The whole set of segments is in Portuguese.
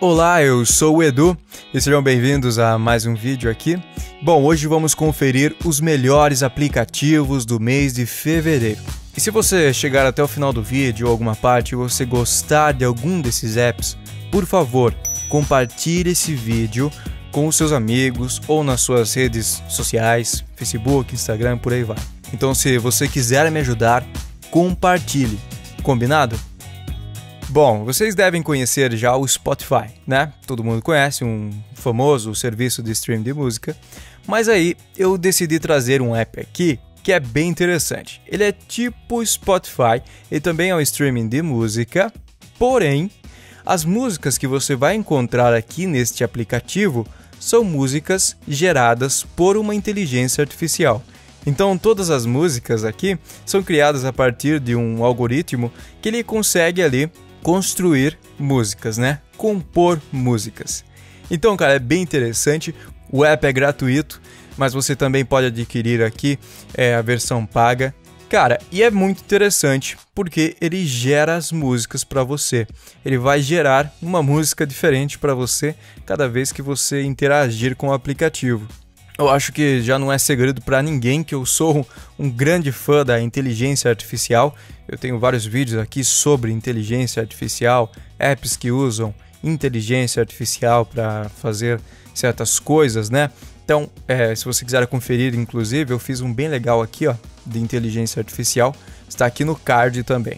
Olá, eu sou o Edu e sejam bem-vindos a mais um vídeo aqui. Bom, hoje vamos conferir os melhores aplicativos do mês de fevereiro. E se você chegar até o final do vídeo ou alguma parte e você gostar de algum desses apps, por favor, compartilhe esse vídeo com os seus amigos ou nas suas redes sociais, Facebook, Instagram, por aí vai. Então, se você quiser me ajudar, compartilhe. Combinado? Bom, vocês devem conhecer já o Spotify, né? Todo mundo conhece, um famoso serviço de streaming de música. Mas aí eu decidi trazer um app aqui que é bem interessante. Ele é tipo Spotify e também é um streaming de música, porém, as músicas que você vai encontrar aqui neste aplicativo são músicas geradas por uma inteligência artificial. Então todas as músicas aqui são criadas a partir de um algoritmo que ele consegue ali construir músicas, né? Compor músicas. Então, cara, é bem interessante. O app é gratuito, mas você também pode adquirir aqui a versão paga. Cara, e é muito interessante porque ele gera as músicas para você. Ele vai gerar uma música diferente para você cada vez que você interagir com o aplicativo. Eu acho que já não é segredo para ninguém que eu sou um grande fã da inteligência artificial. Eu tenho vários vídeos aqui sobre inteligência artificial, apps que usam inteligência artificial para fazer certas coisas, né? Então, se você quiser conferir, inclusive, eu fiz um bem legal aqui, ó, de inteligência artificial. Está aqui no card também.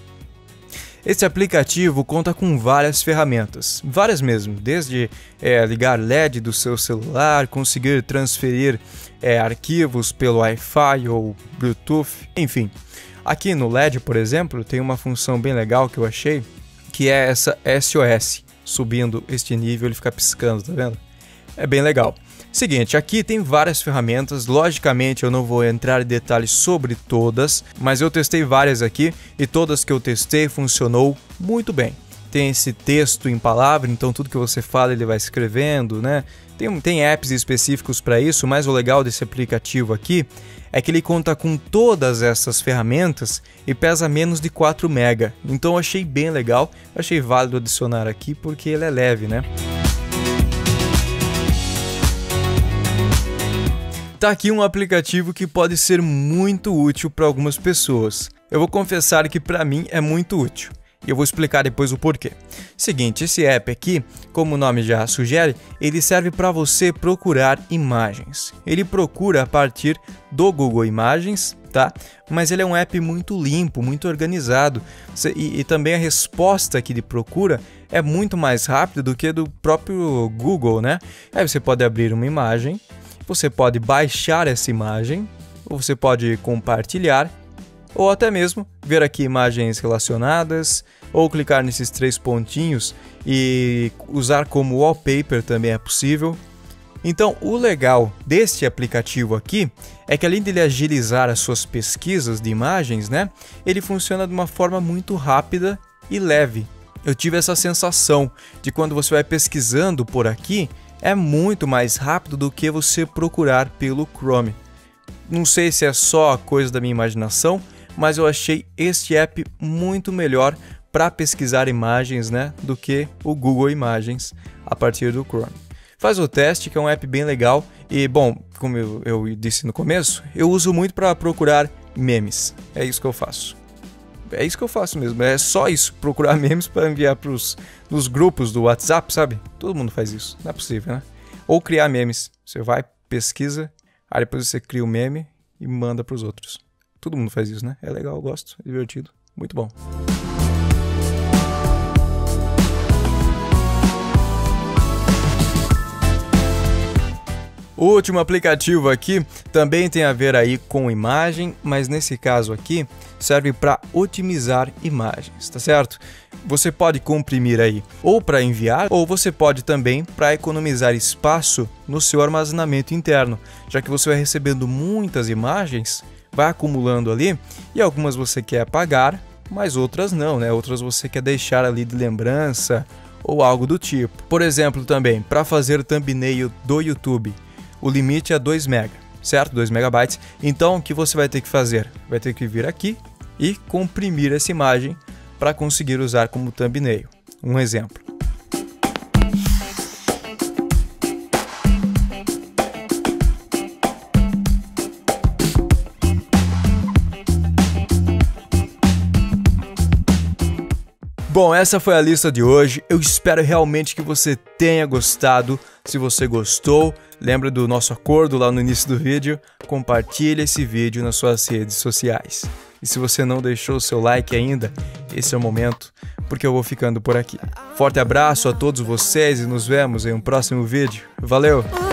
Esse aplicativo conta com várias ferramentas, várias mesmo, desde ligar LED do seu celular, conseguir transferir arquivos pelo Wi-Fi ou Bluetooth, enfim. Aqui no LED, por exemplo, tem uma função bem legal que eu achei, que é essa SOS, subindo este nível ele fica piscando, tá vendo? É bem legal. Seguinte, aqui tem várias ferramentas, logicamente eu não vou entrar em detalhes sobre todas, mas eu testei várias aqui e todas que eu testei funcionou muito bem. Tem esse texto em palavra, então tudo que você fala ele vai escrevendo, né? Tem apps específicos para isso, mas o legal desse aplicativo aqui é que ele conta com todas essas ferramentas e pesa menos de 4 MB. Então eu achei bem legal, achei válido adicionar aqui porque ele é leve, né? Tá aqui um aplicativo que pode ser muito útil para algumas pessoas. Eu vou confessar que para mim é muito útil. E eu vou explicar depois o porquê. Seguinte, esse app aqui, como o nome já sugere, ele serve para você procurar imagens. Ele procura a partir do Google Imagens, tá? Mas ele é um app muito limpo, muito organizado. E também a resposta aqui de procura é muito mais rápida do que do próprio Google, né? Aí você pode abrir uma imagem, você pode baixar essa imagem, ou você pode compartilhar, ou até mesmo ver aqui imagens relacionadas, ou clicar nesses 3 pontinhos e usar como wallpaper também é possível. Então, o legal deste aplicativo aqui é que além de ele agilizar as suas pesquisas de imagens, né, ele funciona de uma forma muito rápida e leve. Eu tive essa sensação de quando você vai pesquisando por aqui, é muito mais rápido do que você procurar pelo Chrome. Não sei se é só coisa da minha imaginação, mas eu achei este app muito melhor para pesquisar imagens, né, do que o Google Imagens a partir do Chrome. Faz o teste, que é um app bem legal e, bom, como eu disse no começo, eu uso muito para procurar memes. É isso que eu faço. É isso que eu faço mesmo, é só isso, procurar memes para enviar nos grupos do WhatsApp, sabe? Todo mundo faz isso, não é possível, né? Ou criar memes, você vai, pesquisa, aí depois você cria o meme e manda para os outros. Todo mundo faz isso, né? É legal, eu gosto, é divertido, muito bom. O último aplicativo aqui também tem a ver aí com imagem, mas nesse caso aqui serve para otimizar imagens, tá certo? Você pode comprimir aí ou para enviar, ou você pode também para economizar espaço no seu armazenamento interno, já que você vai recebendo muitas imagens, vai acumulando ali e algumas você quer apagar, mas outras não, né? Outras você quer deixar ali de lembrança ou algo do tipo. Por exemplo, também para fazer thumbnail do YouTube, o limite é 2 MB, certo? 2 MB. Então, o que você vai ter que fazer? Vai ter que vir aqui e comprimir essa imagem para conseguir usar como thumbnail. Um exemplo. Bom, essa foi a lista de hoje. Eu espero realmente que você tenha gostado. Se você gostou, lembra do nosso acordo lá no início do vídeo? Compartilhe esse vídeo nas suas redes sociais. E se você não deixou o seu like ainda, esse é o momento, porque eu vou ficando por aqui. Forte abraço a todos vocês e nos vemos em um próximo vídeo. Valeu!